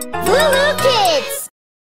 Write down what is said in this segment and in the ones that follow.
Voulou Kids!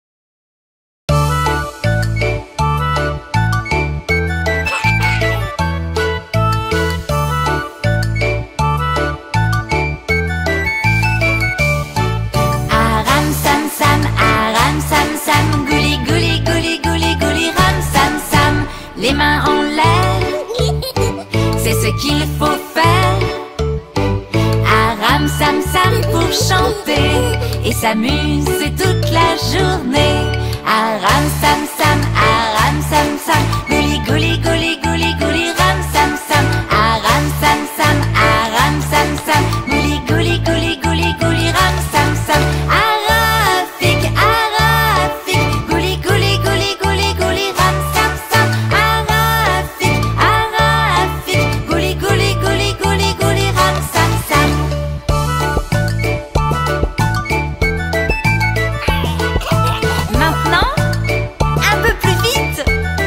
Aram sam sam, aram sam sam, gouli gouli gouli gouli gouli ram sam sam. Les mains en l'air, c'est ce qu'il faut faire. Aram sam sam pour chanter et s'amuser toute la journée. Aram sam sam, gouli gouli gouli gouli gouli ram sam sam. Aram sam sam, gouli gouli gouli gouli gouli ram sam sam. Arafik, arafik, gouli gouli gouli gouli gouli ram sam sam. Arafik, arafik, gouli gouli gouli gouli gouli ram sam sam. Maintenant, un peu plus vite.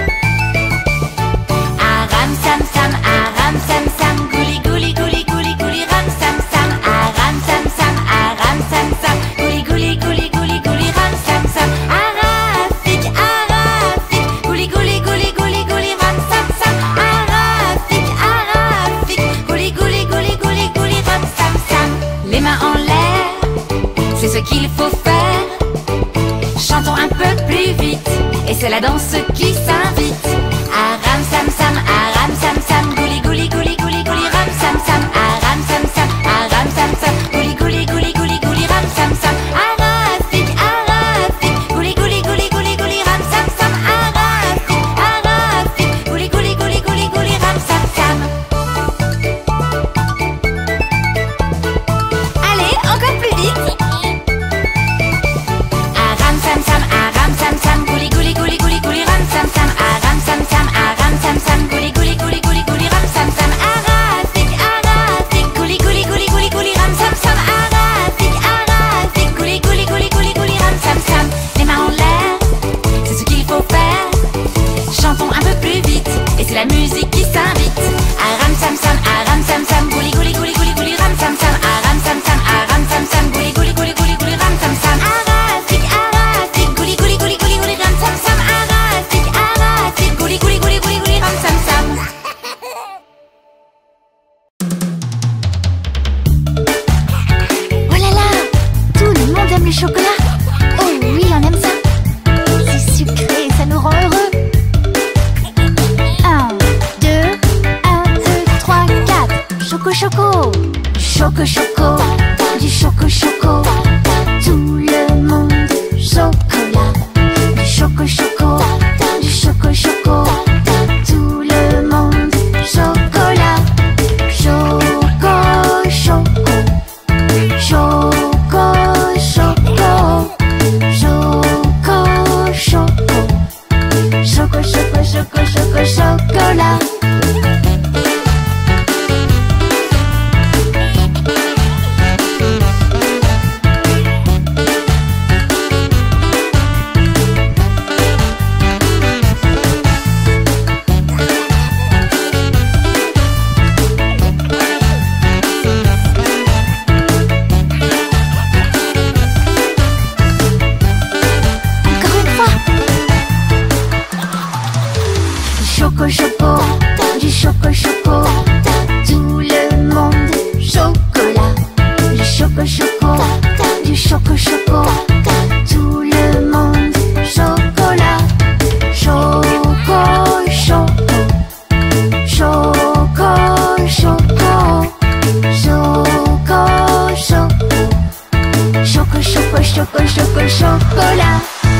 Aram sam sam, gouli gouli gouli gouli gouli ram sam sam. Aram sam sam, gouli gouli gouli gouli gouli ram sam sam. Arafik, arafik, gouli gouli gouli gouli gouli ram sam sam. Arafik, arafik, gouli gouli gouli gouli gouli ram sam sam. Les mains en l'air, c'est ce qu'il faut faire. Chantons un peu plus vite, et c'est la danse qui s'invite. Aram sam sam, gouli gouli gouli gouli gouli ram sam sam. Aram sam sam, gouli gouli gouli gouli gouli ram sam sam. Arafik, arafik, gouli gouli gouli gouli gouli ram sam sam. Arafik, arafik, gouli gouli gouli gouli gouli ram sam sam. Allez, encore plus vite. Aram sam sam, gouli gouli gouli gouli gouli ram sam sam. Aram sam sam, gouli gouli gouli gouli gouli ram sam sam. Arafik, arafik, gouli gouli gouli gouli gouli ram sam sam. Arafik, arafik, gouli gouli gouli gouli gouli ram sam sam. Les mains en l'air, c'est ce qu'il faut faire. Chantons un peu plus vite, et c'est la musique qui s'invite. Aram sam sam, gouli gouli gouli gouli gouli ram sam sam. Aram sam sam, gouli gouli gouli gouli gouli ram sam sam. Arafik, arafik, gouli gouli gouli gouli gouli ram sam sam. Arafik, arafik, gouli gouli gouli gouli gouli ram sam sam. Oh là là! Tout le monde aime le chocolat! Oh oui, on aime ça! C'est sucré, ça nous rend heureux! 1, 2, 1, 2, 3, 4! Choco choco! Choco choco! Du choco choco! Tout le monde chocolat! Du choco choco! Du choco choco! Tout le monde chocolat! Choco choco! Choco choco! Choco choco! Choco choco choco choco chocolat! Encore une fois! Choco choco, du choco choco, tout le monde chocolat. Du choco choco, du choco choco, tout le monde chocolat. Choco choco, choco choco, choco choco, choco choco choco choco chocolat.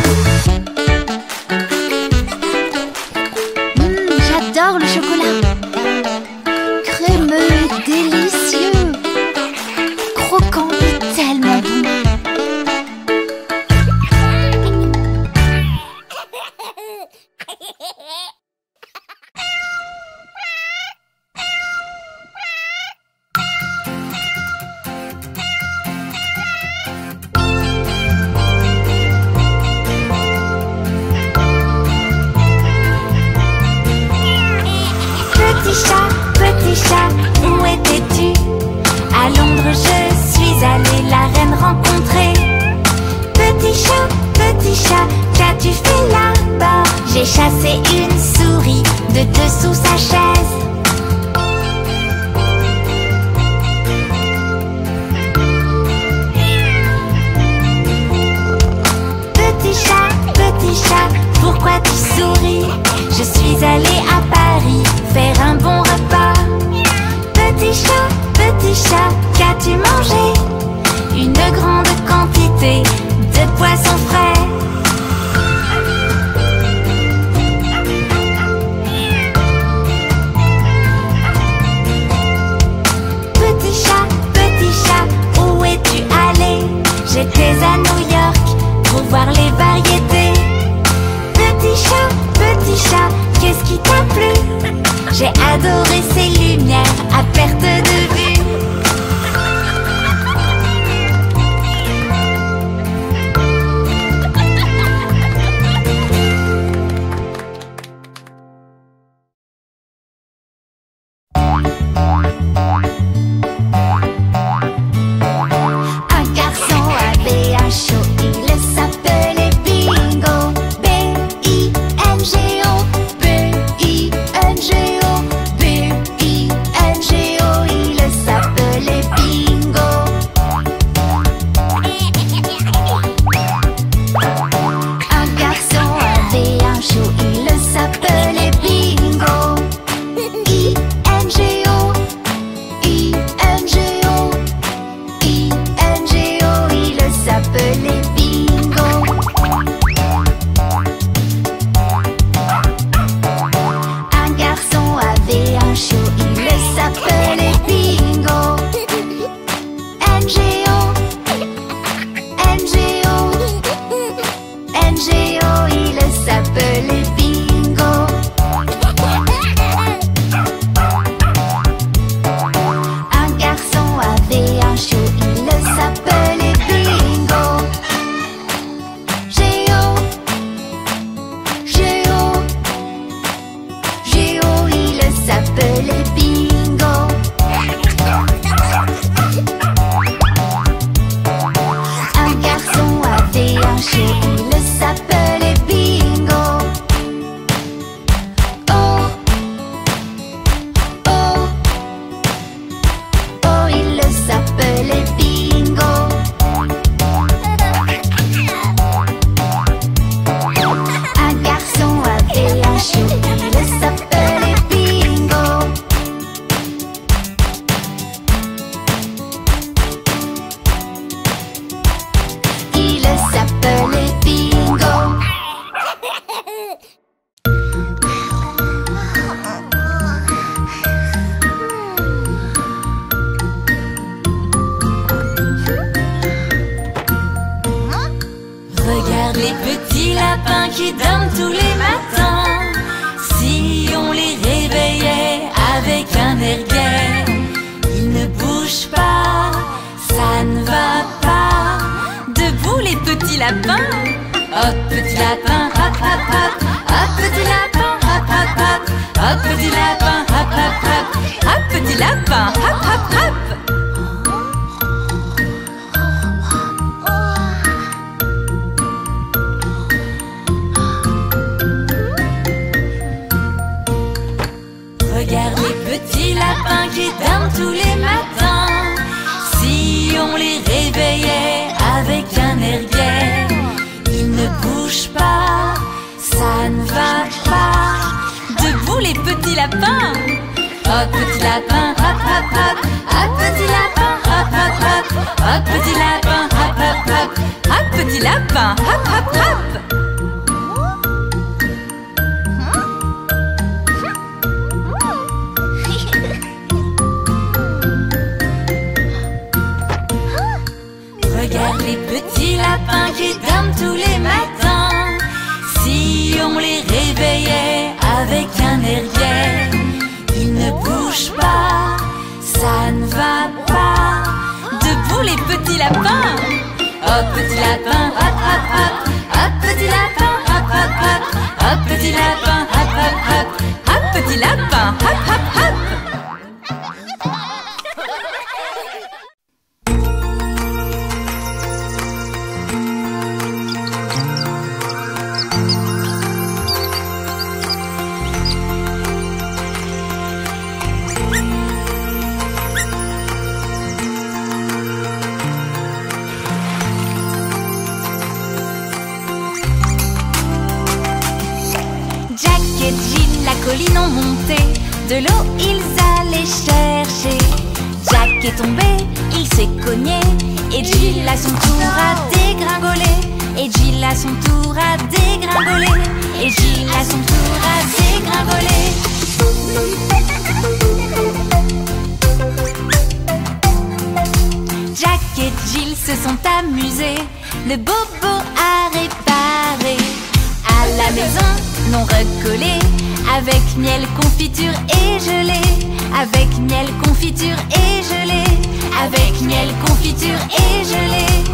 J'adore le chocolat. Crémeux et délicieux. Croquant et tellement bon. J'ai chassé une souris de dessous sa chaise. Petit chat, pourquoi tu souris? Je suis allée à Paris faire un bon repas. Petit chat, qu'as-tu mangé? Une grande quantité de poissons frais. Petit chat, où es-tu allé? J'étais à New York pour voir les variétés. Petit chat, qu'est-ce qui t'a plu? J'ai adoré ces lumières à perte de vue. Un garçon avait un chat, il s'appelait Bingo. B-I-N-G-O, B-I-N-G-O, B-I-N-G-O, il s'appelait Bingo. Un garçon avait un chat, il s'appelait Bingo. I-N-G-O, I-N-G-O, I-N-G-O, il s'appelait Bingo. Un garçon avait un chat, il s'appelait Bingo. N-G-O, N-G-O, N-G-O, il s'appelait Bingo. Un garçon avait un chat, il s'appelait Bingo. Géo, Géo, Géo, il s'appelait Bingo. Un garçon avait un chat, il s'appelait Bingo. Oh, oh, oh, il s'appelait Bingo. Un garçon avait un chat, il s'appelait Bingo. Il s'appelait Bingo. Regarde les petits lapins qui dorment tous les matins. Si on les réveillait avec un air gai, ils ne bougent pas, ça ne va pas. Debout les petits lapins. Hop petit lapin, hop hop hop. Hop petit lapin, hop hop hop. Hop petit lapin, hop hop hop. Hop petit lapin, hop hop hop. Regarde les petits lapins qui dorment tous les matins. Si on les réveillait avec un air gai, ils ne bougent pas, ça ne va pas. Debout les petits lapins. Hop petit lapin, hop hop hop. Hop petit lapin, hop hop hop. Hop petit lapin, hop hop hop. Hop petit lapin, hop hop hop. Regarde les petits lapins qui dorment tous les matins. Si on les réveillait avec un air gai, ils ne bougent pas, ça ne va pas. Debout les petits lapins. Hop petit lapin, hop hop hop. Hop petit lapin, hop hop hop. Hop petit lapin, hop hop hop. Hop petit lapin, hop hop hop. ont monté, de l'eau ils allaient chercher. Jack est tombé, il s'est cogné, et Jill à son tour a dégringolé. Et Jill à son tour a dégringolé. Et Jill à son tour a dégringolé. Jack et Jill se sont amusés, le bobo a réparé. À la maison, non recollé, avec miel, confiture et gelée. Avec miel, confiture et gelée. Avec miel, confiture et gelée.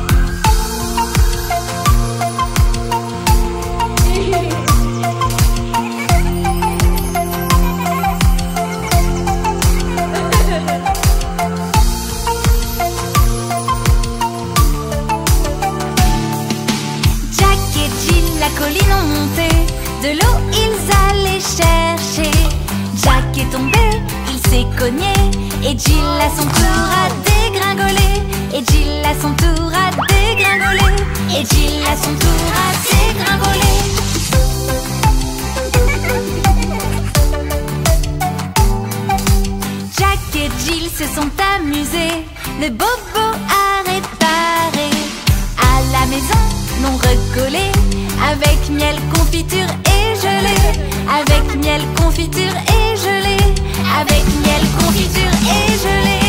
Jack et Jill la colline ont monté, de l'eau ils allaient chercher. Jack est tombé, il s'est cogné, et Jill à son tour a dégringolé. Et Jill à son tour a dégringolé. Et Jill à son tour a dégringolé. Jack et Jill se sont amusés, le bobo a réparé. À la maison, non recollé, avec miel, confiture et gelée. Avec miel, confiture et gelée. Avec miel, confiture et gelée.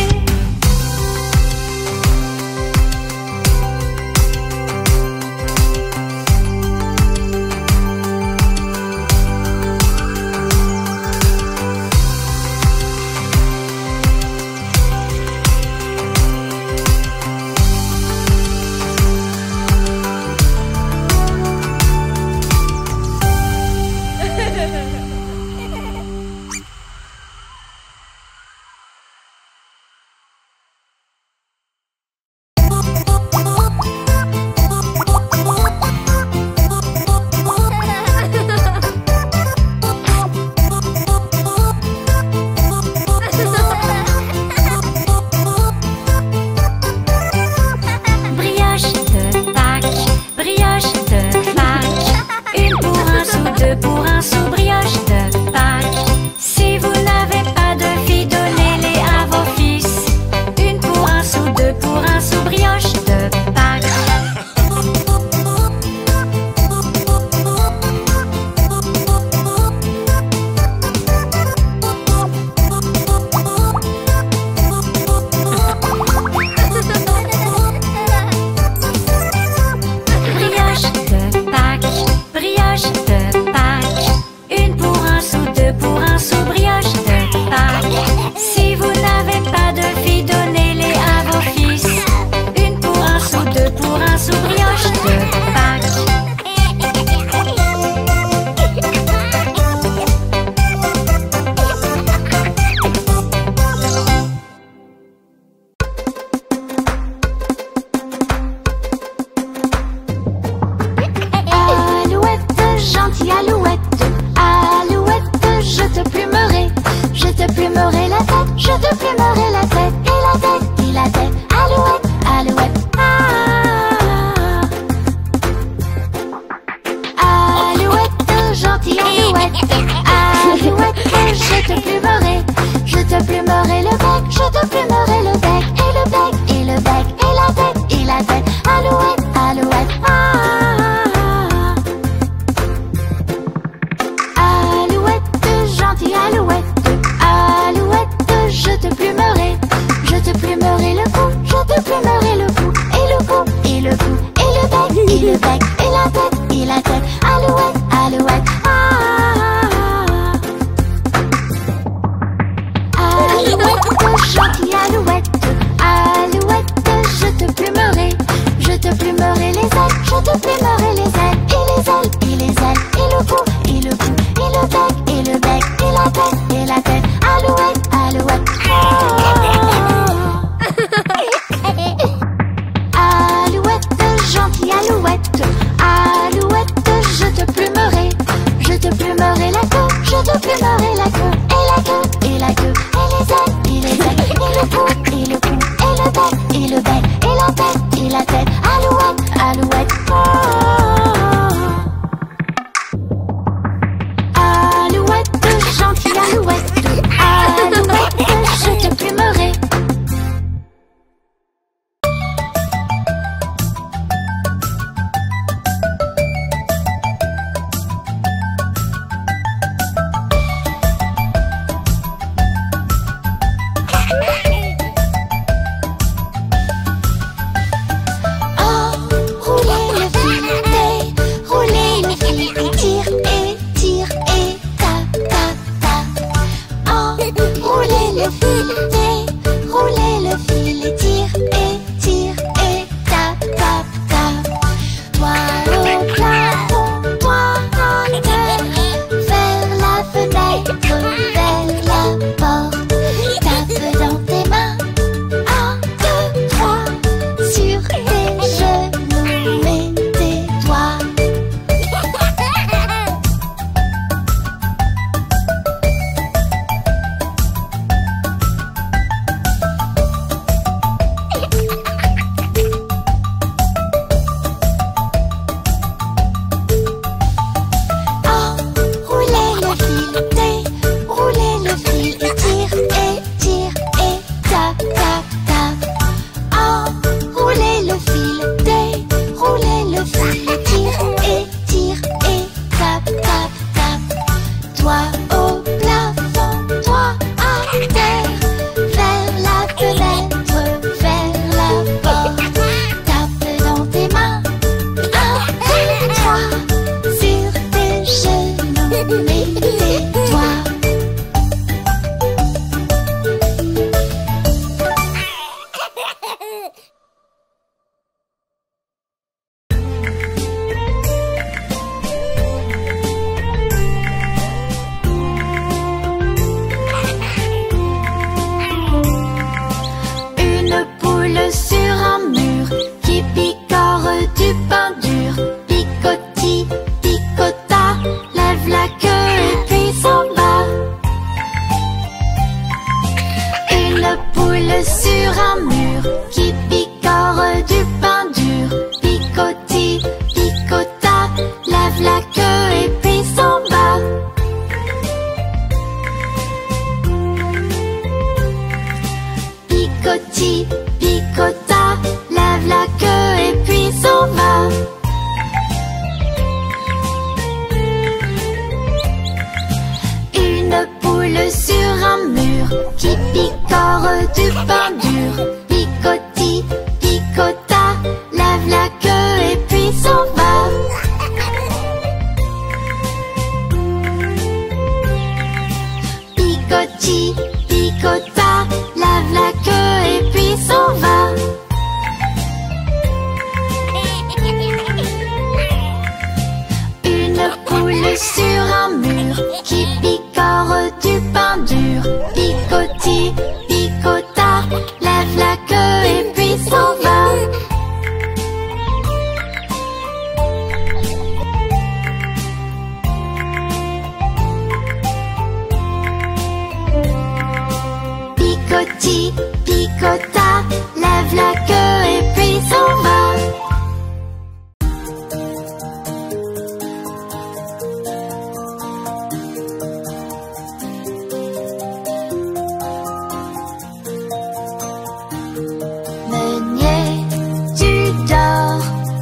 Et le bec, et la tête, et la tête. Alouette, alouette.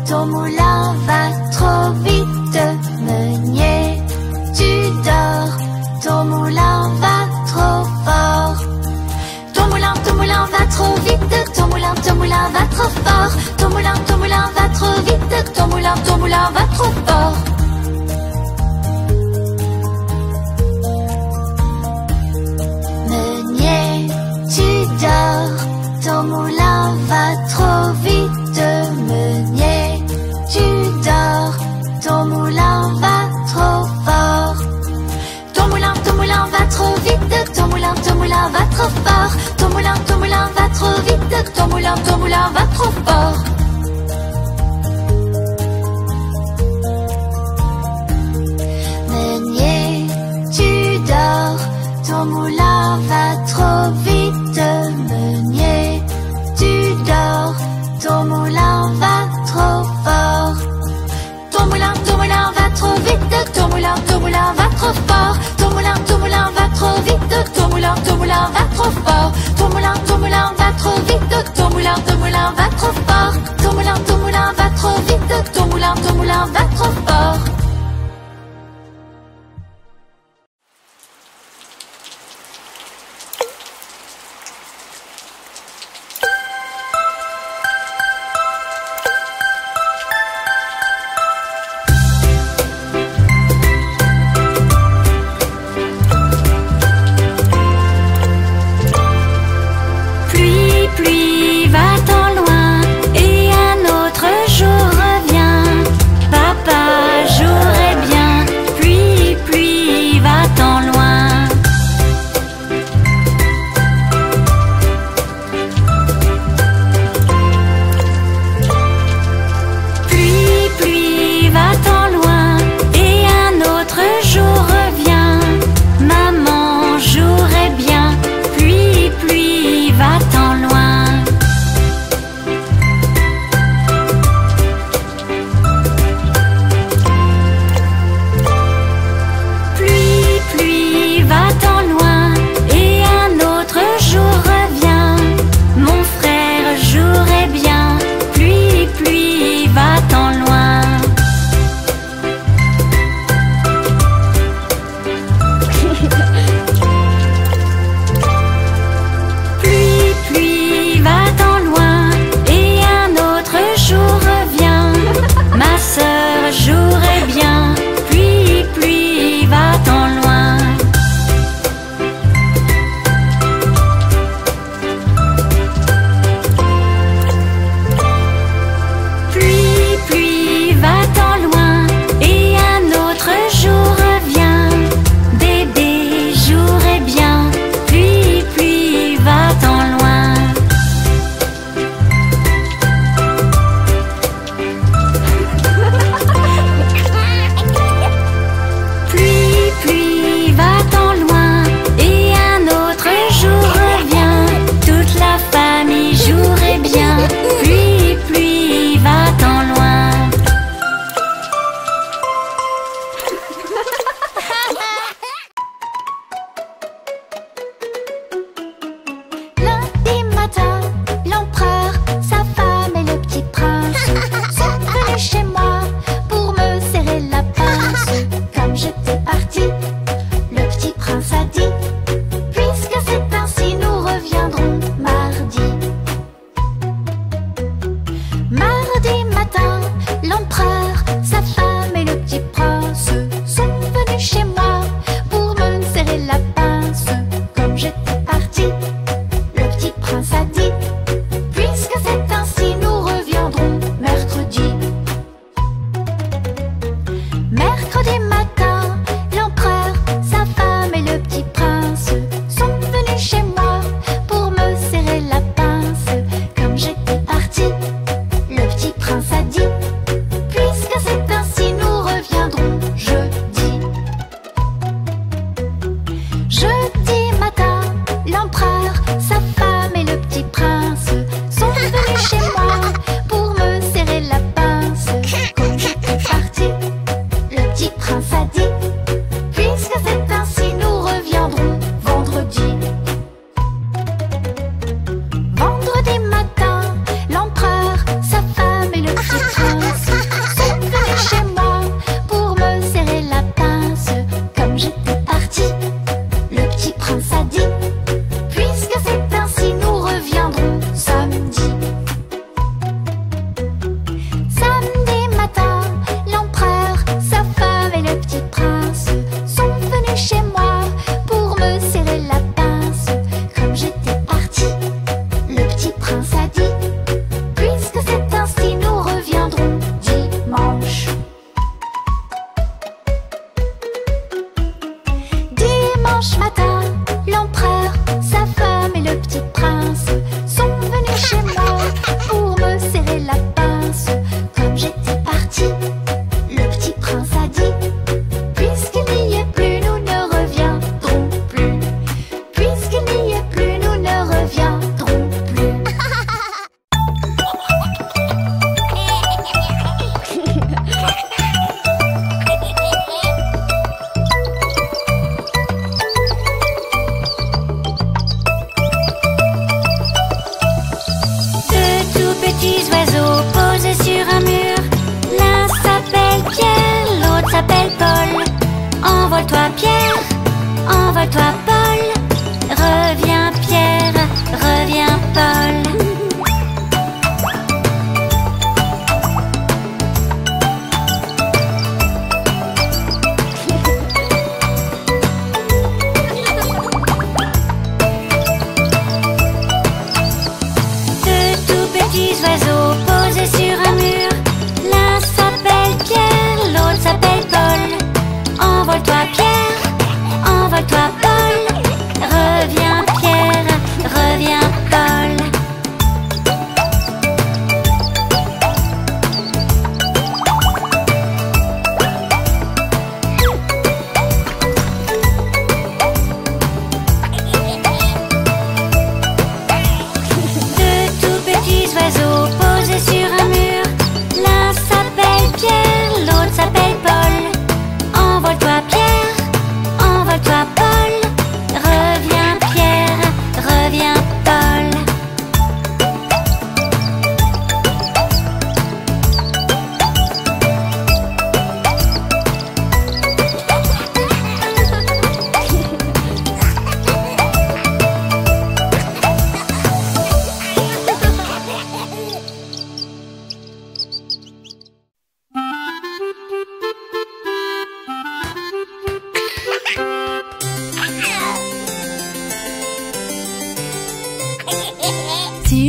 ton moulin va trop vite. Meunier, tu dors, ton moulin va trop fort. Ton moulin va trop vite. Ton moulin va trop fort. Ton moulin va trop vite. Ton moulin va trop fort. Meunier, tu dors, ton moulin va trop vite. Meunier, tu dors, ton moulin va trop fort. Ton moulin va trop vite. Ton moulin va trop fort. Ton moulin va trop vite. Ton moulin va trop fort. Meunier, tu dors, ton moulin va trop vite. Meunier, tu dors, ton moulin va trop fort. Ton moulin va trop vite. Ton moulin va trop fort. Ton moulin va trop vite. Ton moulin va trop fort. Ton moulin va trop vite. Ton moulin va trop fort. Ton moulin va trop vite. Ton moulin va trop fort. Pluie, va-t'en loin et un autre jour revient. Papa,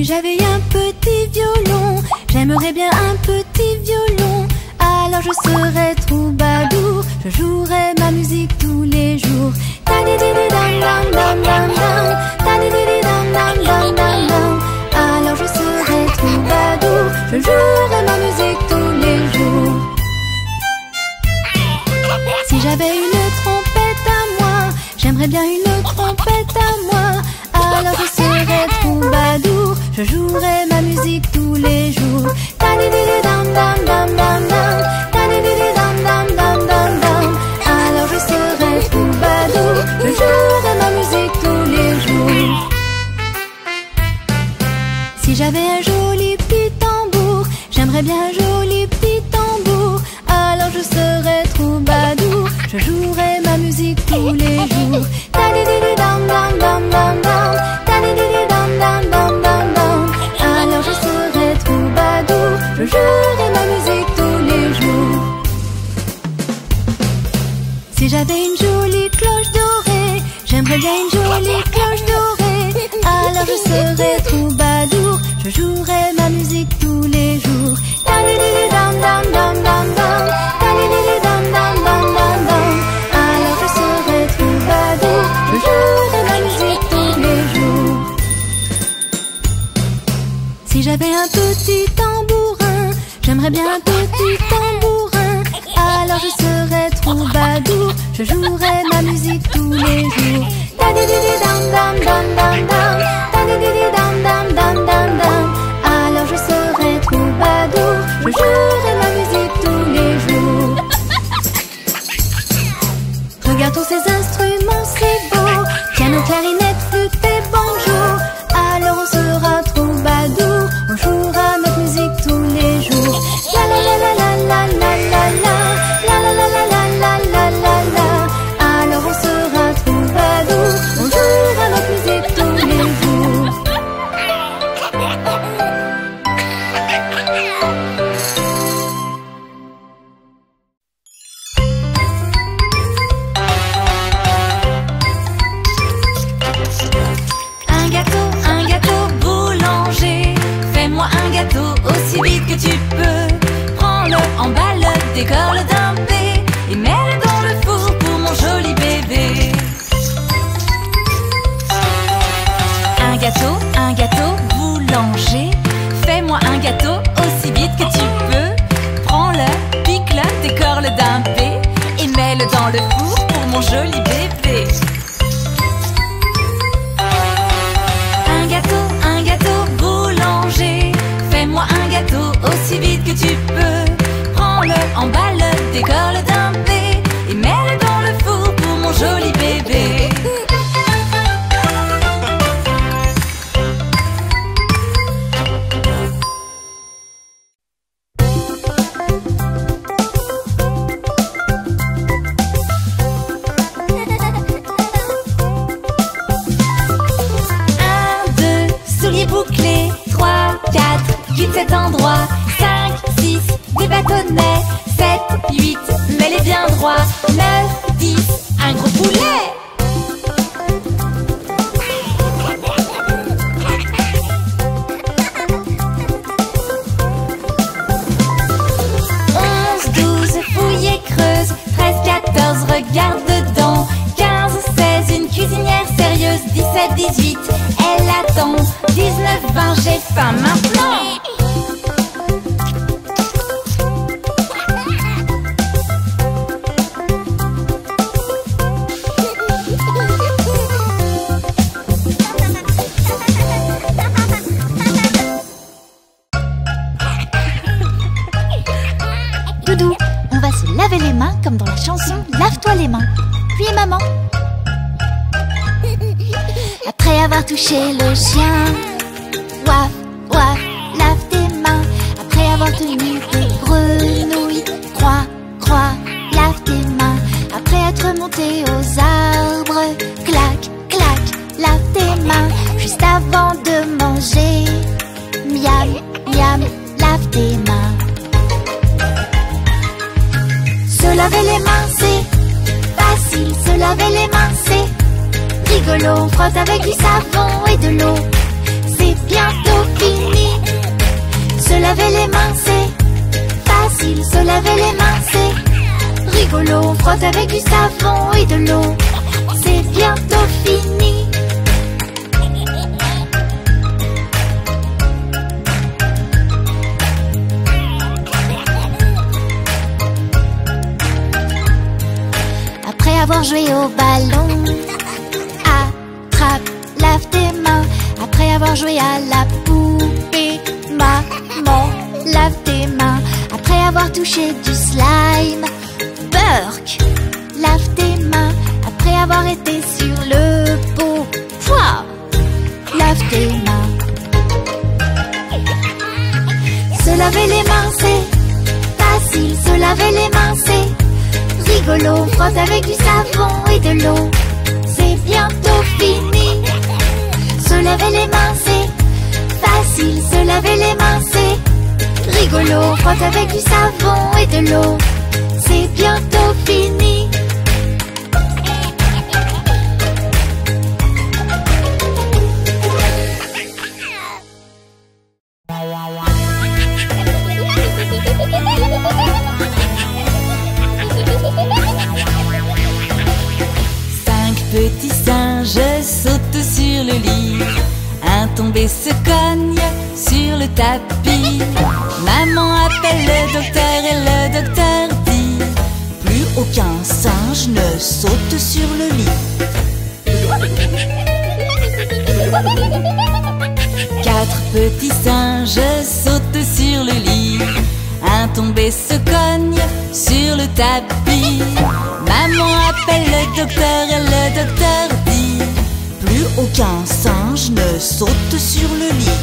j'avais un petit violon, j'aimerais bien un petit violon. Alors je serais troubadour, je jouerais ma musique tous les jours. Ta-di-di-di-dam-dam-dam-dam-dam, ta-di-di-di-dam-dam-dam-dam-dam. Alors je serais troubadour, je jouerais ma musique tous les jours. Si j'avais une trompette à moi, j'aimerais bien une trompette à moi. Alors je serais troubadour, je jouerais ma musique tous les jours. Ta-di-di-di-dam-dam-dam-dam-dam, ta-di-di-di-dam-dam-dam-dam-dam. Alors je serais troubadour, je jouerais ma musique tous les jours. Si j'avais un joli petit tambour, j'aimerais bien un joli petit tambour. Alors je serais troubadour, je jouerais ma musique tous les jours. Ta-di-di-di-dam-dam-dam-dam-dam, ta-di-di-di-dam-dam-dam-dam-dam. Alors je serais troubadour, je jouerais ma musique tous les jours. Si j'avais une jolie cloche dorée, j'aimerais bien une jolie cloche dorée. Alors je serais troubadour, je jouerais ma musique tous les jours. Ta-di-di-di-dam-dam-dam-dam-dam, ta-di-di-di-dam-dam-dam-dam-dam. Alors je serais troubadour, je jouerais ma musique tous les jours. Si j'avais un petit tambourin, j'aimerais bien un petit tambourin. Alors je serais troubadour, je jouerais ma musique tous les jours. Ta-di-di-di-dam-dam-dam-dam-dam, ta-di-di-di-dam-dam-dam-dam-dam. Alors je serais troubadour, je jouerais ma musique tous les jours. Regarde tous ces instruments, c'est beau. Piano, clarinette, flûte et banjo. Alors on sera troubadour, on jouera notre musique tous les jours. La la la la la la la la la, la la la la la la la la la. Alors on sera troubadour, on jouera notre musique tous les jours. Un gâteau boulanger, fais-moi un gâteau aussi vite que tu peux. Prends-le, emballe-le, décore-le d'un P et mets-le dans le four pour mon joli bébé. Un gâteau boulanger, fais-moi un gâteau aussi vite que tu peux. Prends-le, pique-le, décore-le d'un P et mets-le dans le four pour mon joli bébé. Un gâteau boulanger, fais-moi un gâteau aussi vite que tu peux. Prends-le, emballe-le, décore-le d'un P et mets-le dans le four pour mon joli bébé. Bouclés, 3, 4, quitte cet endroit. 5, 6, des bâtonnets. 7, 8, mets-les bien droits. 9, 10, un gros poulet. 11, 12, fouille et creuse. 13, 14, regarde dedans. 15, 16, une cuisinière sérieuse. 17, 18, elle attend. 19, 20, j'ai faim maintenant. Doudou, on va se laver les mains comme dans la chanson Lave-toi les mains. Puis maman. Après avoir touché le chien, ouaf, ouaf, lave tes mains. Après avoir tenu des grenouilles, croix, croix, lave tes mains. Après être monté aux arbres, clac, clac, lave tes mains. Juste avant de manger, miam, miam, lave tes mains. Se laver les mains, c'est facile. Se laver les mains, c'est rigolo. On frotte avec du savon et de l'eau. C'est bientôt fini. Se laver les mains, c'est facile. Se laver les mains, c'est rigolo. On frotte avec du savon et de l'eau. C'est bientôt fini. Après avoir joué au ballon, attrape, lave tes mains. Après avoir joué à la poupée, maman, lave tes mains. Après avoir touché du slime, Burk, lave tes mains. Après avoir été sur le pot, Pouah, lave tes mains. Se laver les mains, c'est facile. Se laver les mains, c'est rigolo. On frotte avec du savon et de l'eau. C'est bientôt fini. Se laver les mains, c'est facile. Se laver les mains, c'est rigolo. On frotte avec du savon et de l'eau. C'est bientôt fini. Petit singe saute sur le lit. Un tombé se cogne sur le tapis. Maman appelle le docteur et le docteur dit: plus aucun singe ne saute sur le lit. 4 petits singes sautent sur le lit. Un tombé se cogne sur le tapis. Maman appelle le docteur et le docteur dit: plus aucun singe ne saute sur le lit.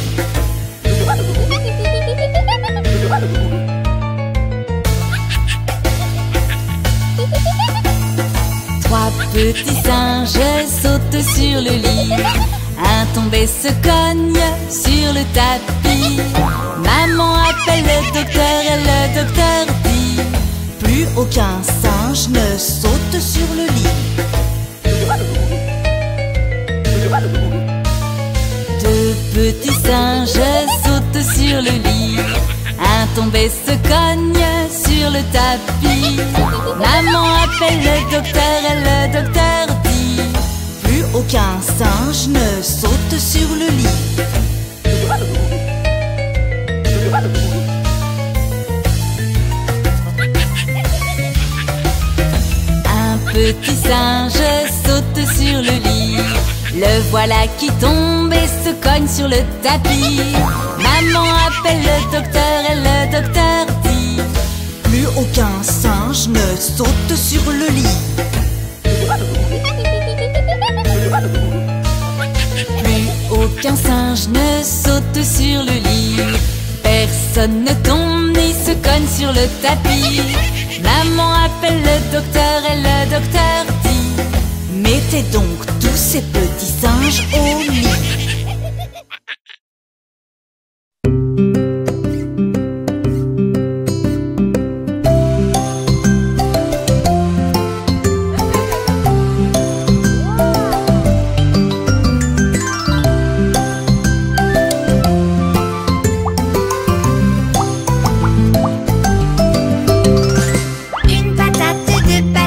3 petits singes sautent sur le lit. Un tombé se cogne sur le tapis. Maman appelle le docteur et le docteur dit: plus aucun singe ne saute sur le lit. 2 petits singes sautent sur le lit. Un tombé se cogne sur le tapis. Maman appelle le docteur et le docteur dit: plus aucun singe ne saute sur le lit. Un petit singe saute sur le lit. Le voilà qui tombe et se cogne sur le tapis. Maman appelle le docteur et le docteur dit: plus aucun singe ne saute sur le lit. Plus aucun singe ne saute sur le lit. Personne ne tombe ni se cogne sur le tapis. Maman appelle le docteur et le docteur dit: mettez donc tous ces petits singes au lit.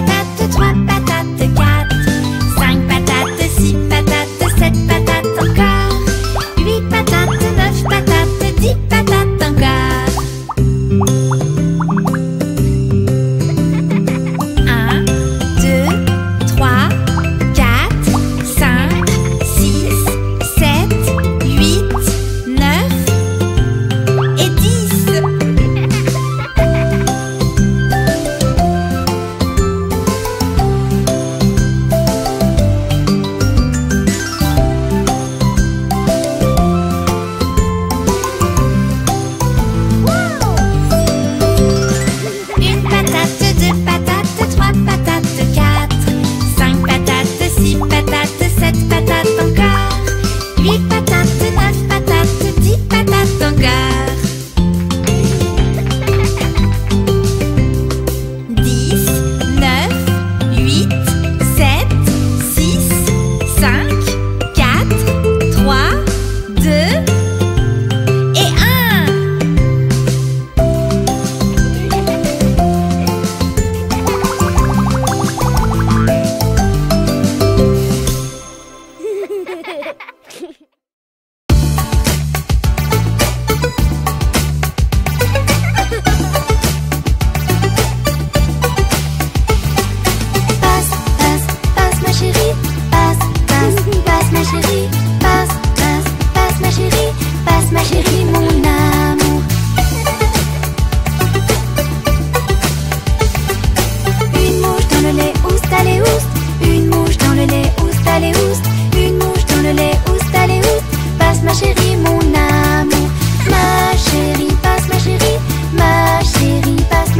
Patates, 4, 5 patates, 6 patates, 7 patates encore.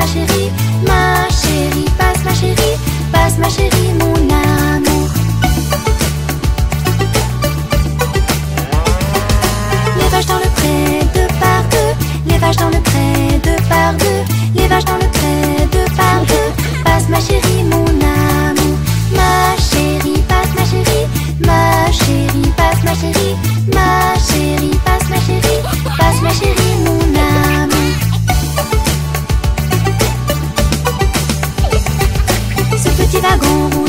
chérie, passe ma chérie, passe ma chérie, mon amour. Les vaches dans le pré, deux par deux, les vaches dans le pré, deux par deux, les vaches dans le pré, deux par deux. Passe ma chérie, mon amour. Ma chérie, passe ma chérie, ma chérie, passe ma chérie, ma chérie, passe ma chérie, mon amour. Ce petit wagon rouge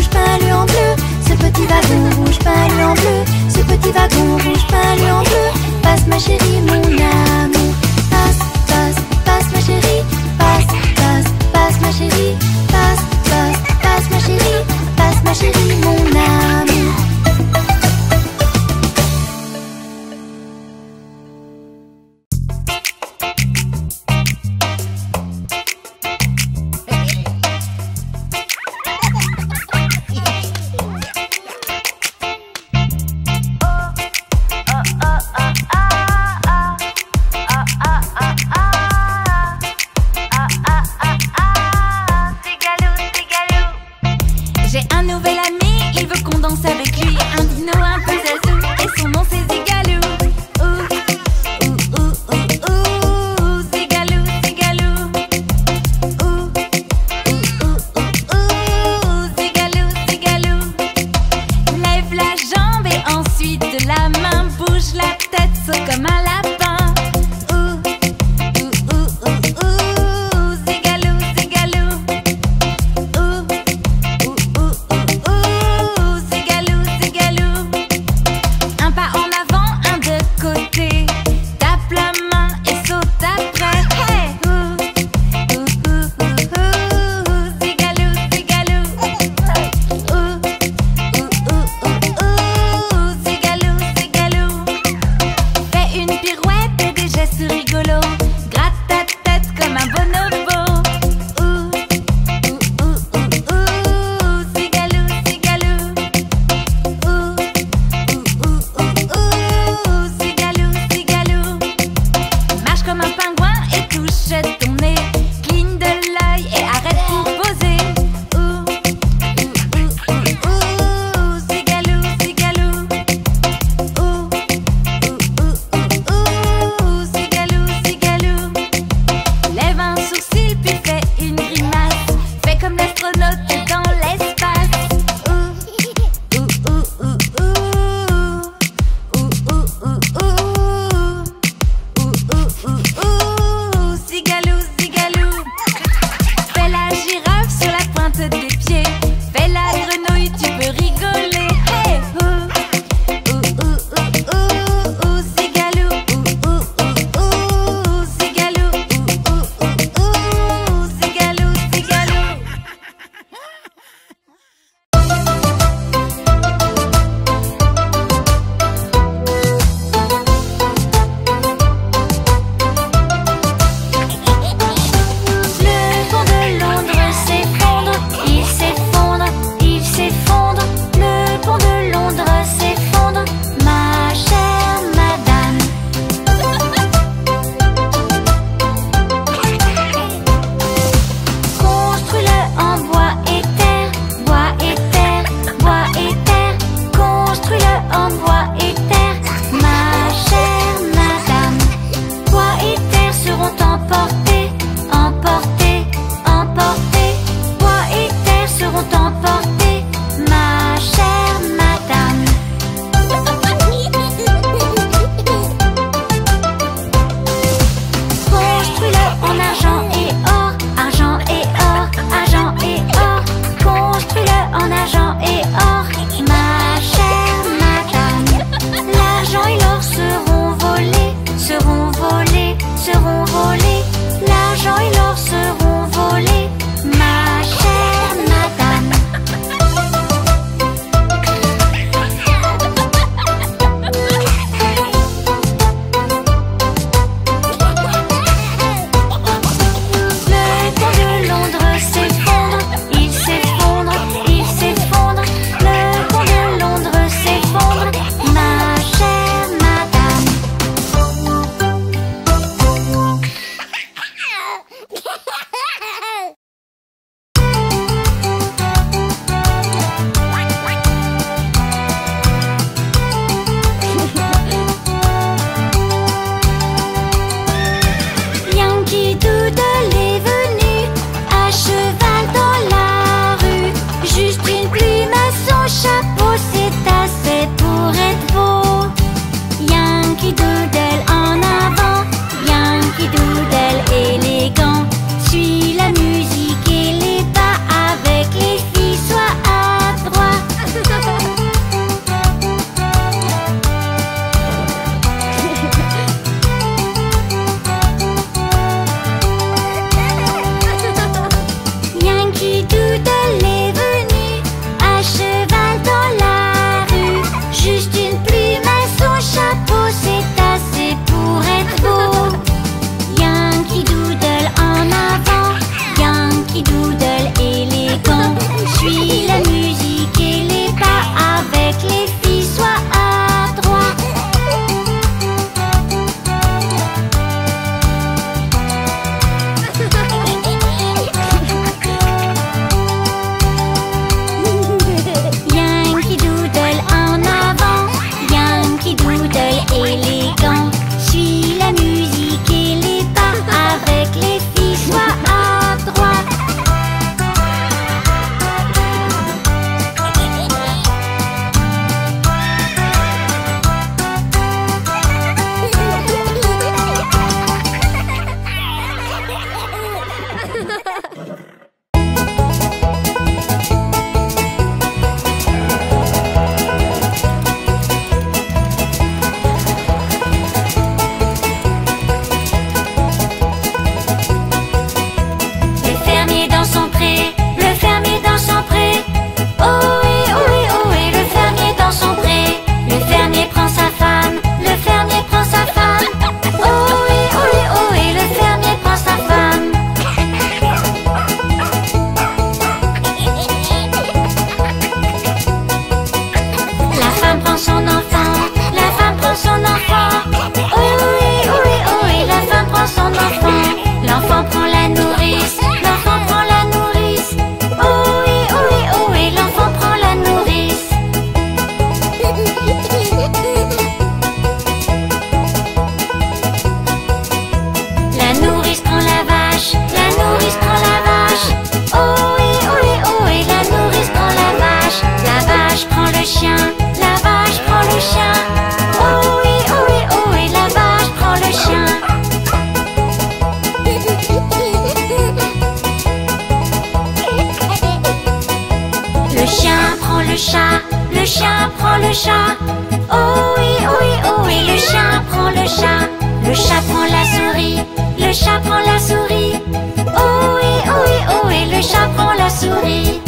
Le chien prend le chat. Oh oui, oh oui, oh oui, le chien prend le chat. Le chat prend la souris. Le chat prend la souris. Oh oui, oh oui, oh oui, le chat prend la souris.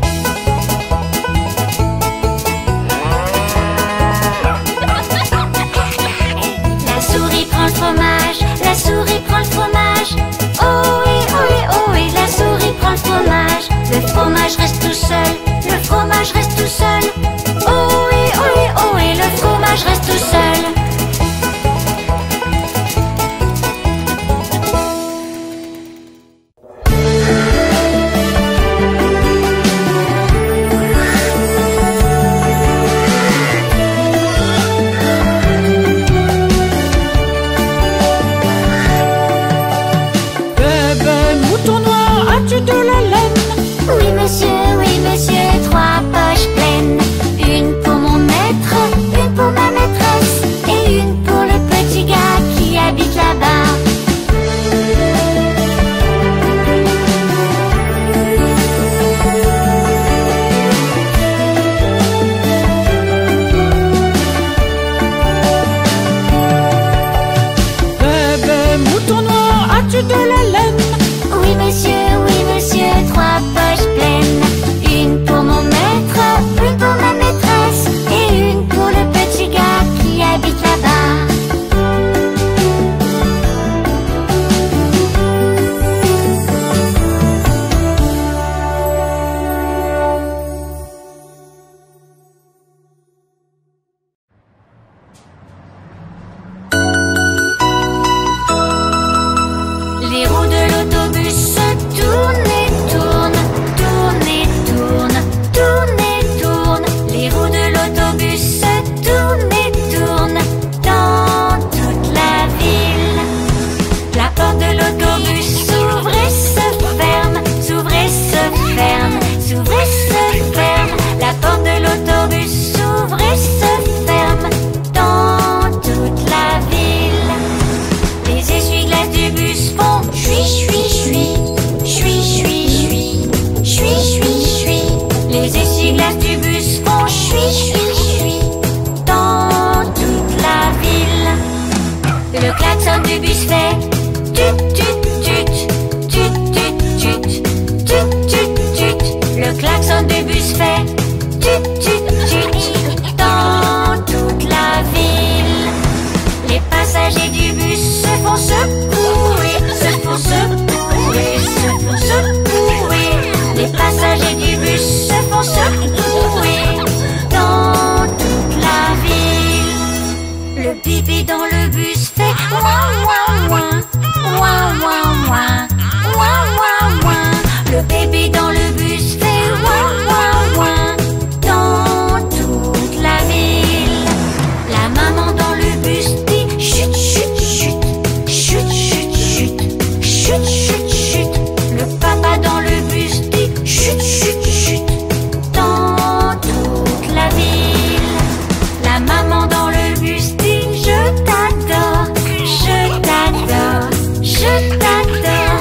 La souris prend le fromage. La souris prend le fromage. Oh oui, oh oui, oh oui, la souris prend le fromage. Le fromage reste tout seul. Le fromage reste tout seul. Oh oui, oh oui, oh oui, le fromage reste tout seul. Bébé mouton noir, as-tu de la laine? Oui monsieur, 3 poches pleines. Une pour mon maître, une pour ma maîtresse, et une pour le petit gars qui habite là-bas. Bébé mouton noir, as-tu de la laine? Oui monsieur, 3 poches pleines. Une pour mon maître, une pour ma maîtresse, et une pour le petit gars qui habite là-bas. Les roues de l'autobus se tournent et tournent, tournent et tournent, tournent et tournent. Les roues de l'autobus se tournent et tournent dans toute la ville. La porte de l'autobus s'ouvre et se ferme, s'ouvre et se ferme, s'ouvre et se ferme. La porte de l'autobus s'ouvre et se ferme dans toute la ville. Les essuie-glaces du bus font chui chui chui, chui chui chui, chui chui chui. Les essuie-glaces du bus font chui chui chui dans toute la ville. Le klaxon du bus fait tut tut tut, tut tut tut, tut tut tut. Le klaxon du bus fait tut tut tut dans toute la ville. Les passagers du bus se font secouer, se font secouer, se font secouer. Les passagers du bus se font secouer dans toute la ville. Le pipi dans le bus fait ouin ouin ouin, ouin ouin ouin, ouin ouin ouin. Le bébé dans le bus fait ouin ouin ouin dans toute la ville. La maman dans le bus dit chut chut chut, chut chut chut, chut chut chut. Le papa dans le bus dit chut chut chut dans toute la ville. La maman dans le bus dit je t'adore, je t'adore, je t'adore.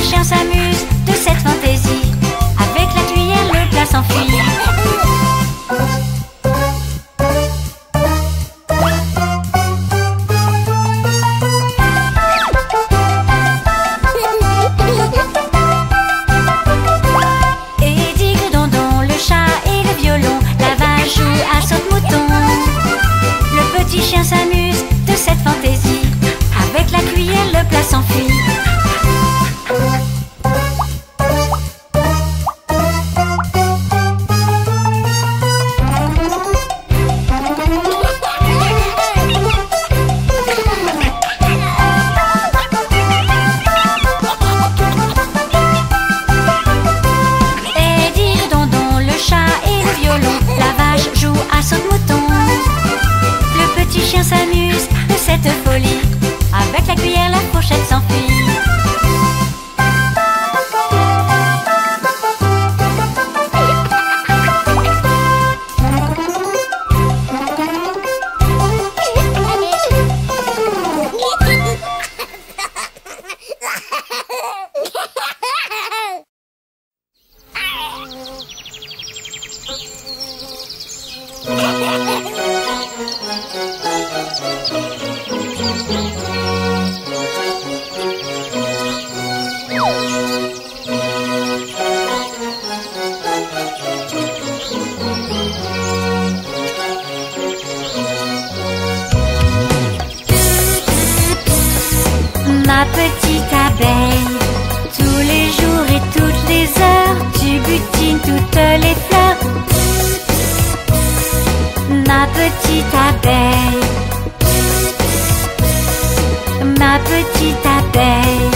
chien s'amuse de cette fantaisie. Avec la cuillère, le plat s'enfuit. Eddie, Dondon, le chat et le violon, la vache joue à saute-mouton. Le petit chien s'amuse de cette fantaisie. Avec la cuillère, le plat s'enfuit. Eddie, Dondon, le chat et le violon, la vache joue à saute-mouton. Le petit chien s'amuse de cette folie. Avec la cuillère, la fourchette s'enfuit. Ma petite abeille, tous les jours et toutes les heures, tu butines toutes les fleurs. Ma petite abeille, ma petite abeille.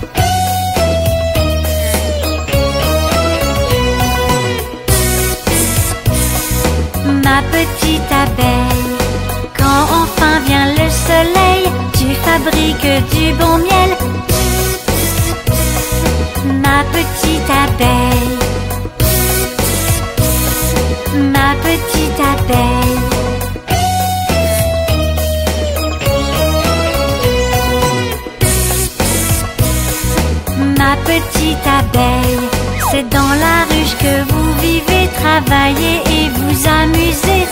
Ma petite abeille, quand enfin vient le soleil, tu fabriques du bon miel. Ma petite abeille, ma petite abeille. Ma petite abeille, c'est dans la ruche que vous vivez, travaillez et vous amusez.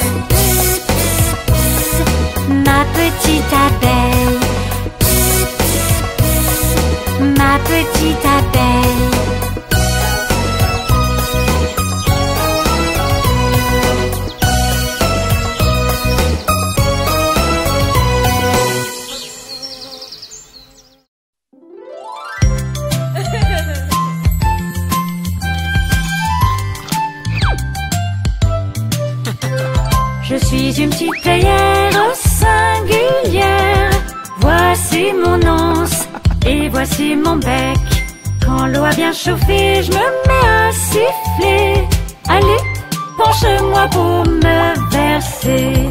Ma petite abeille, ma petite abeille. Je suis une petite théière singulière. Voici mon anse et voici mon bec. Quand l'eau a bien chauffé, je me mets à siffler. Allez, penche-moi pour me verser.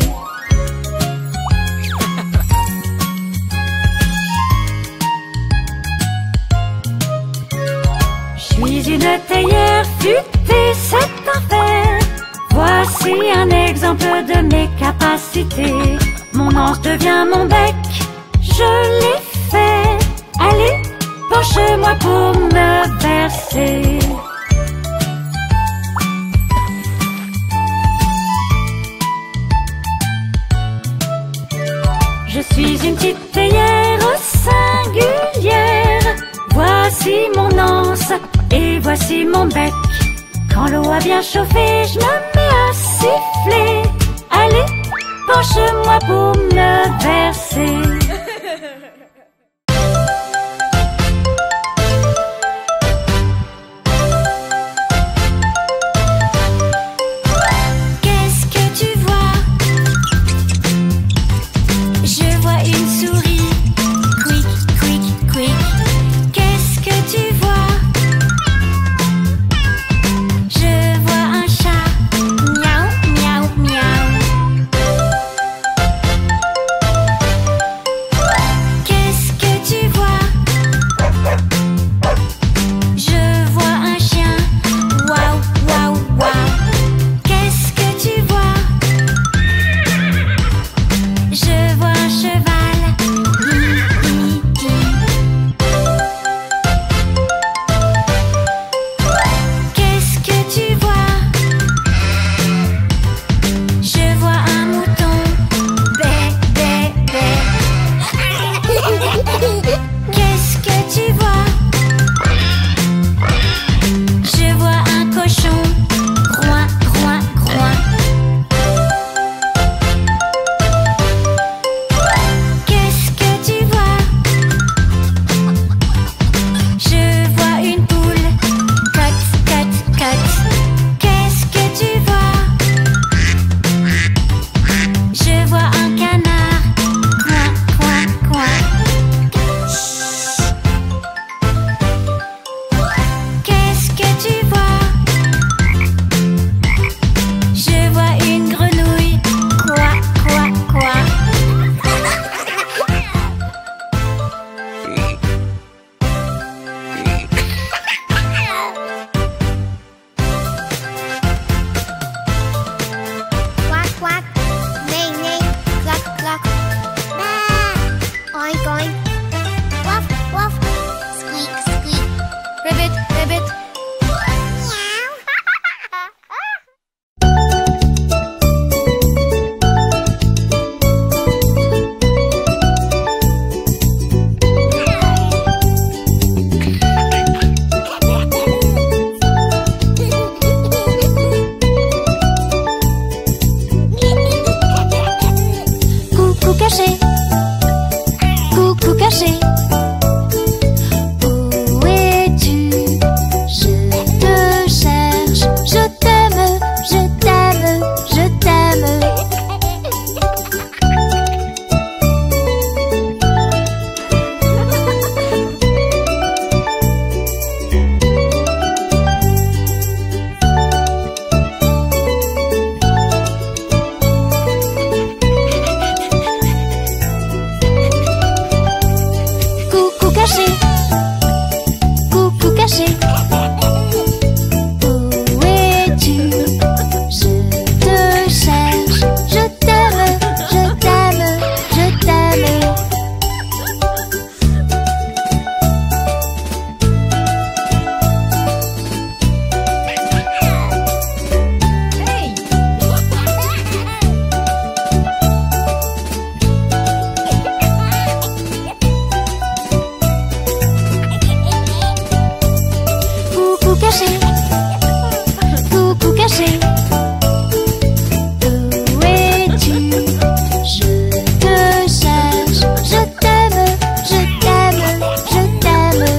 Je suis une théière futée, c'est un fait. Voici un exemple de mes capacités. Mon anse devient mon bec, je l'ai fait. Allez, penche-moi pour me verser. Je suis une petite théière singulière. Voici mon anse et voici mon bec. Quand l'eau a bien chauffé, je me mets à siffler. Allez, penche-moi pour me verser. Qu'est-ce que tu vois? Je vois une souris. Quick, quick, quick. Qu'est-ce que tu vois? Je vois un chat. Miaou, miaou, miaou. caché, coucou caché. Où es-tu? Je te cherche. Je t'aime, je t'aime, je t'aime. Coucou caché, coucou caché. Où es-tu? Je te cherche. Je t'aime, je t'aime, je t'aime. Coucou caché, coucou caché. Où es-tu? Je te cherche. Je t'aime, je t'aime, je t'aime.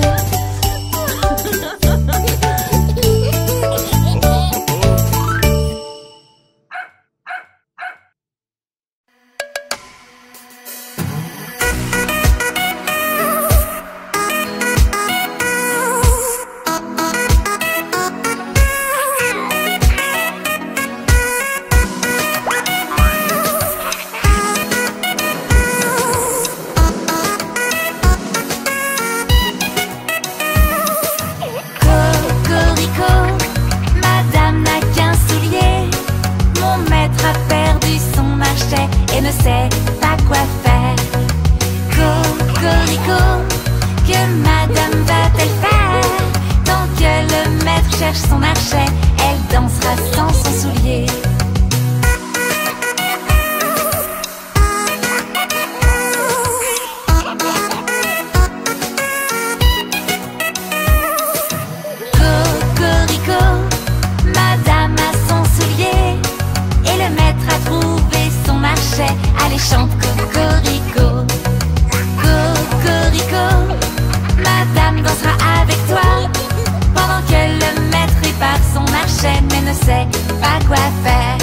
Cocorico, madame n'a qu'un soulier. Mon maître a perdu son marché et ne sait pas quoi faire. Cocorico, que madame va-t-elle faire? Tant que le maître cherche son marché, elle dansera sans son soulier. Cocorico, madame a son soulier et le maître a trouvé son marché. Allez, chante Cocorico. Cocorico, madame dansera avec toi pendant que le maître répare son marché mais ne sait pas quoi faire.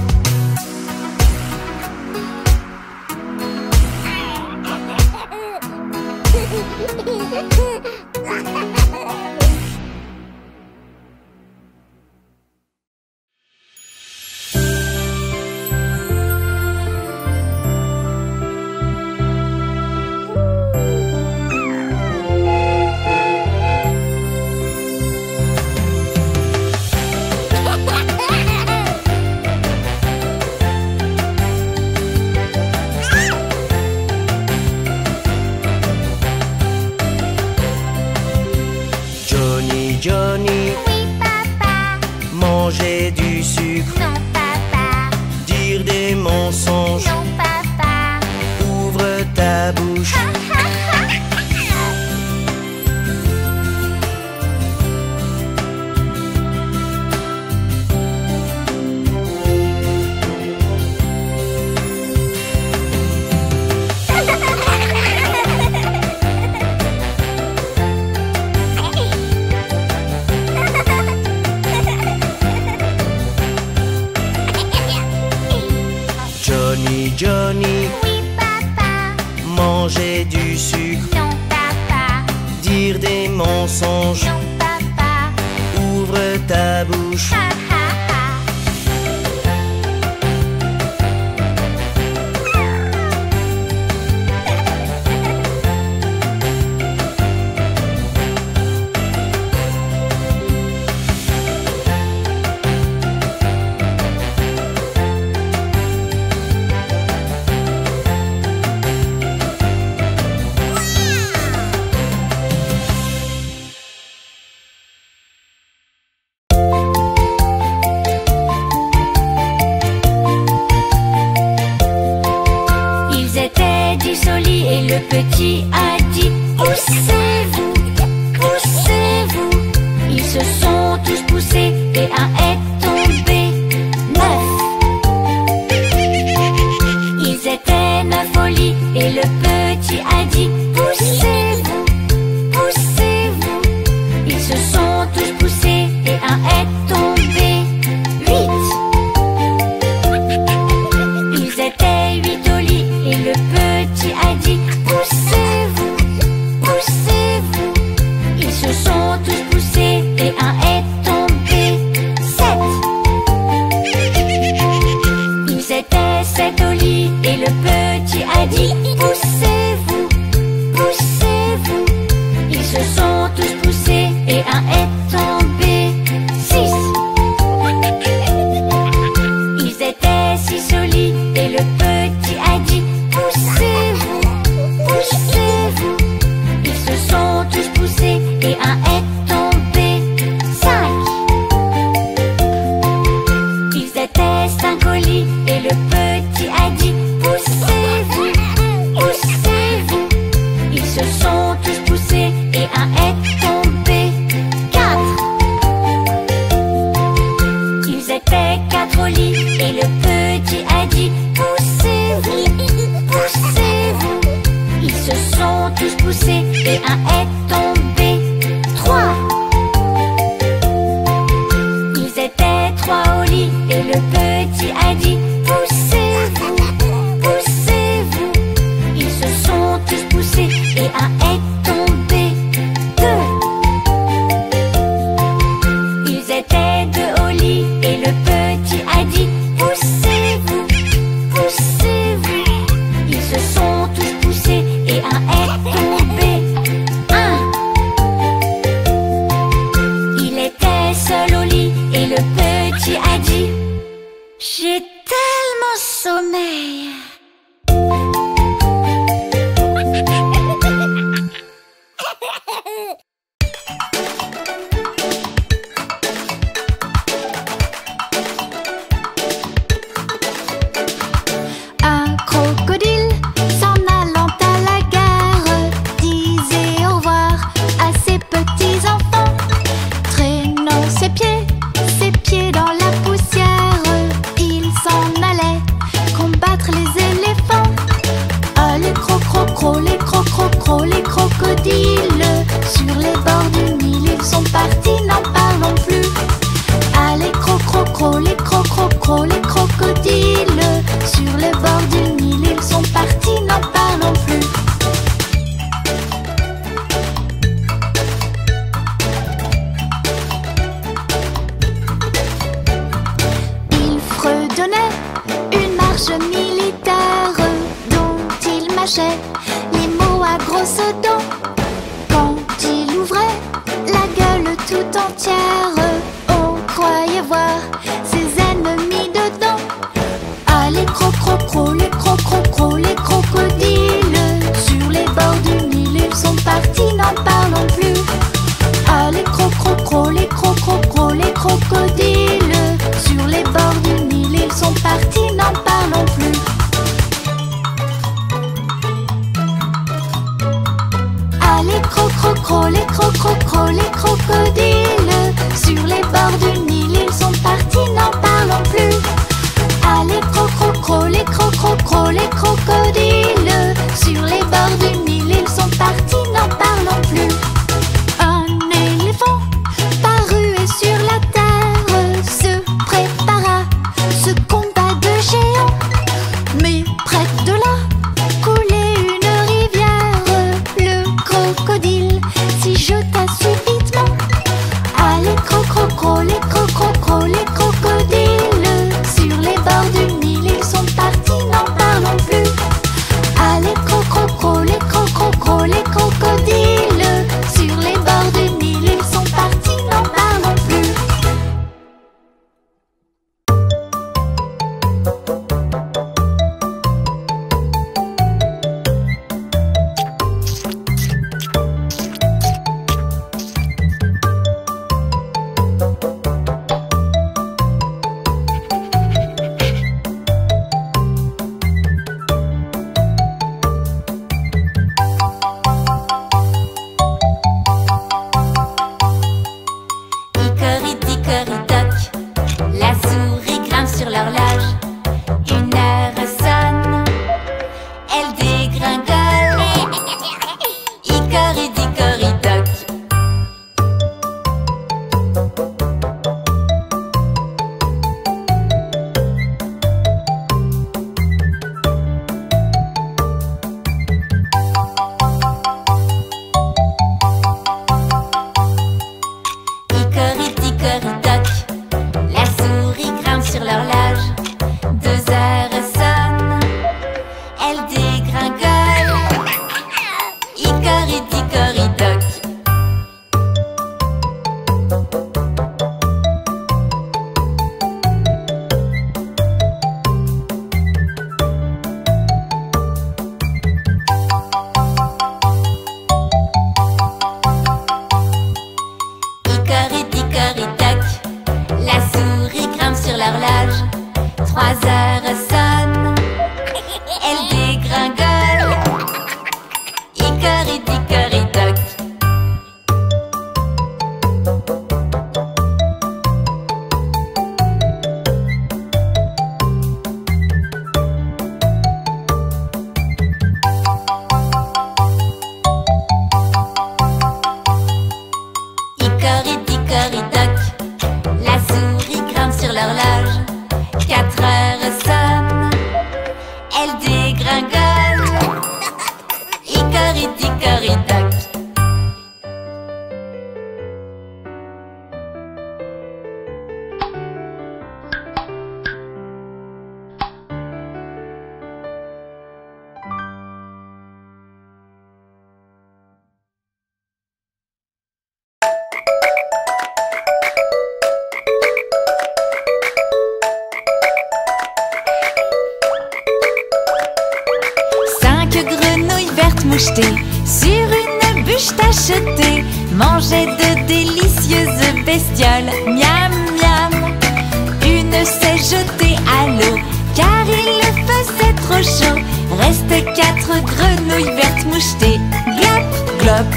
Johnny, Johnny, Oui, papa. manger du sucre, Non, papa. dire des mensonges, Non, papa. ouvre ta bouche. Johnny, Johnny, Oui, papa. manger du sucre, Non, papa. dire des mensonges, Non, papa. ouvre ta bouche. Ha, ha, ha. le petit a dit: poussez-vous, poussez-vous. Ils se sont tous poussés et un est tombé. 9. Ils étaient 9 au lit et le petit a dit poussez-vous, poussez-vous. Ils se sont tous poussés et un est tombé. 8. Ils étaient 8 au lit et le petit a dit poussez-vous, poussez-vous. Ils se sont tous poussés et un est tombé. 7. Ils étaient 7 au lit et le petit a dit poussez-vous, poussez-vous. Ils se sont tous poussés et un est tombé. 6. Ils étaient 6 au lit et le petit a dit poussez-vous, poussez-vous. Ils se sont tous poussés et un est tombé. 5. Ils étaient 5 au lit et le petit a dit poussez-vous, poussez-vous. Ils se sont tous poussés et un est tombé. 4. Ils étaient 4 au lit et le petit a dit poussez-vous, poussez-vous. Ils se sont tous poussés et un est tombé. 3. Ils étaient 3 au lit et le petit a dit poussez-vous, poussez-vous. Ils se sont tous poussés et un est tombé. 2. Ils étaient 2 au lit et le petit a dit poussez-vous, poussez-vous. Ils se sont tous poussés et un est tombé. 1. Il était seul au lit et le petit a dit j'ai tellement sommeil. Un crocodile s'en allant à la gare disait au revoir à ses petits enfants, traînant ses pieds dans la poussière. Il s'en allait combattre les éléphants. Ah, les cro-cro-cro, les cro-cro-cro, les crocodiles sur les bords du Nil, ils sont partis, n'en parlons plus. Ah, les cro-cro-cro, les cro-cro-cro, les crocodiles sur les bords du Nil, ils sont partis, n'en parlons plus. Il fredonnait une marche militaire dont il mâchait les mots à grosses dents. Quand il ouvrait la gueule tout entière, on croyait voir ses ennemis dedans. Ah, les cro-cro-cro, les cro-cro-cro, les crocodiles sur les bords du Nil, ils sont partis, n'en parlons plus. Ah, les cro-cro-cro, les cro-cro-cro, les crocodiles sur les bords du Nil, ils sont partis, n'en parlons plus. Ah, les cro-cro-cro, les cro-cro-cro, les crocodiles sur les bords du Nil, ils sont partis, n'en parlons plus. Ah, les cro-cro-cro, les cro-cro-cro, les crocodiles sur les bords du Nil, ils sont partis, n'en parlons plus. Un éléphant parut et sur la terre se prépara ce combat de géants. Mais près de là coulait une rivière. Le crocodile s'y jeta subitement. Ah, les cro-cro-cro, les cro-cro-cro, les crocodiles sur les bords du Nil, ils sont partis, n'en parlons plus. dégringole. Hicoridicoridoc. Hicoridicoridoc. La souris grimpe sur l'horloge. 2 heures sonnent. Elle dégringole. Hicoridicoridoc. Hicoridicoridoc. La souris grimpe sur l'horloge. 3 heures sonnent. Elle dégringole. Hicoridicoridoc. Hicoridicoridoc. La souris grimpe sur l'horloge. 4 heures sonnent. Elle dégringole. Hicoridicoridoc. Mouchetées sur une bûche tachetée, mangeaient de délicieuses bestioles. Miam miam. Une s'est jetée à l'eau car il faisait trop chaud. Restent 4 grenouilles vertes mouchetées. Glop glop.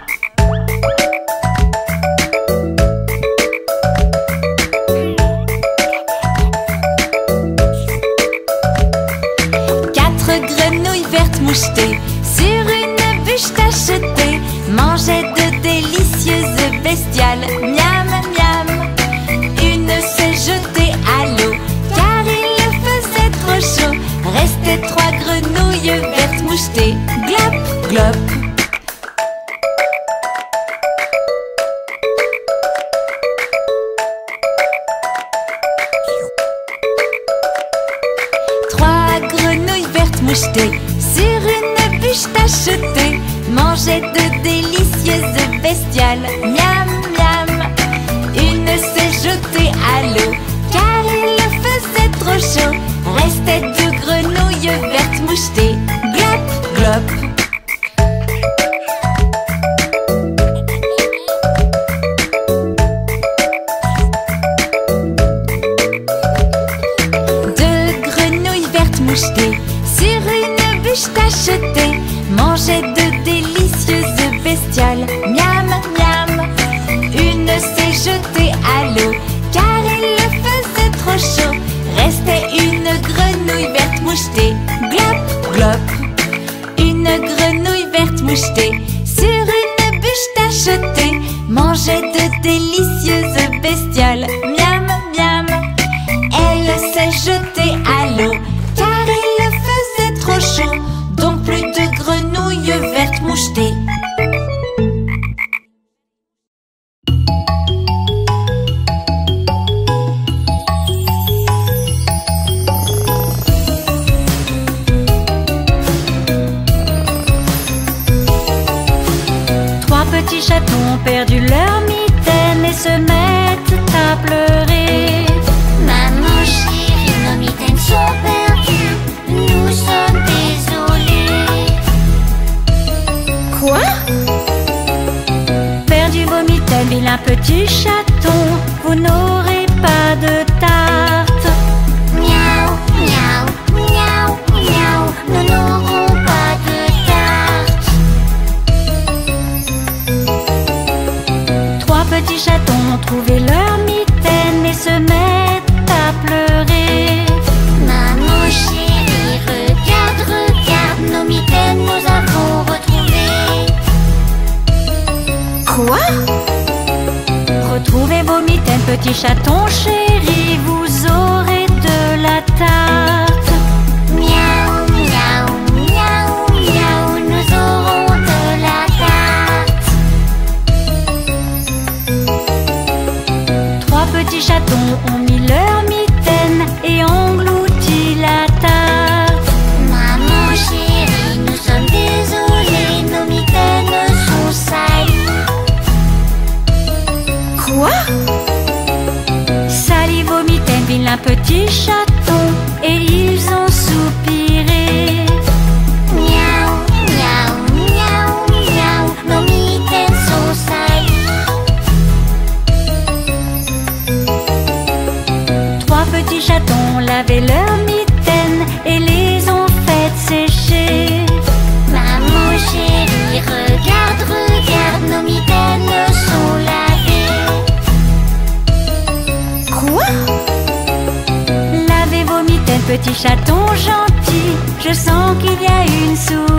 Grenouilles vertes mouchetées sur une bûche tachetée, mangeaient de délicieuses bestioles. Miam miam. Une s'est jetée à l'eau car il faisait trop chaud. Restaient 3 grenouilles vertes mouchetées. Glop glop. Mouchetées sur une bûche tachetée, mangeaient de délicieuses bestioles. Miam miam. Une s'est jetée à l'eau car il faisait trop chaud. Restaient 2 grenouilles vertes mouchetées. Glop glop. Sur une bûche tachetée, mangeait de délicieuses bestioles. Miam miam. Une s'est jetée à l'eau car il faisait trop chaud. Restait une grenouille verte mouchetée. Glop glop. Une grenouille verte mouchetée sur une bûche tachetée, mangeait de délicieuses bestioles. Miam miam. Elle s'est jetée à l'eau car il faisait trop chaud, donc plus de grenouilles vertes mouchetées. Trois petits chatons ont perdu leur mitaine et se mettent à pleurer. Maman chérie, nos mitaines sont perdues, nous sommes désolés. Quoi? Perdu vos mitaines, vilain petit chaton, vous n'aurez pas de tarte. Miaou, miaou, miaou, miaou, nous n'aurons pas de tarte. Trois petits chatons ont trouvé leur mitaine et se mettent à pleurer. Maman chérie, regarde, regarde, nos petits chatons chéris, vous aurez de la tarte. Miaou, miaou, miaou, miaou, nous aurons de la tarte. 3 petits chatons ont mis leur mitaine et englouti la tarte. Maman chérie, nous sommes désolés, nos mitaines sont salies. Quoi? Salis vos mitaines, vilain petit chaton, et ils ont soupiré. Miaou, miaou, miaou, miaou, nos mitaines sont salies. 3 petits chatons lavaient leurs mitaines et les ont faites sécher. Maman chérie, regarde, regarde, nos mitaines sont lavées. Quoi? Lavez vos mitaines, petits chatons gentils, je sens qu'il y a une souris.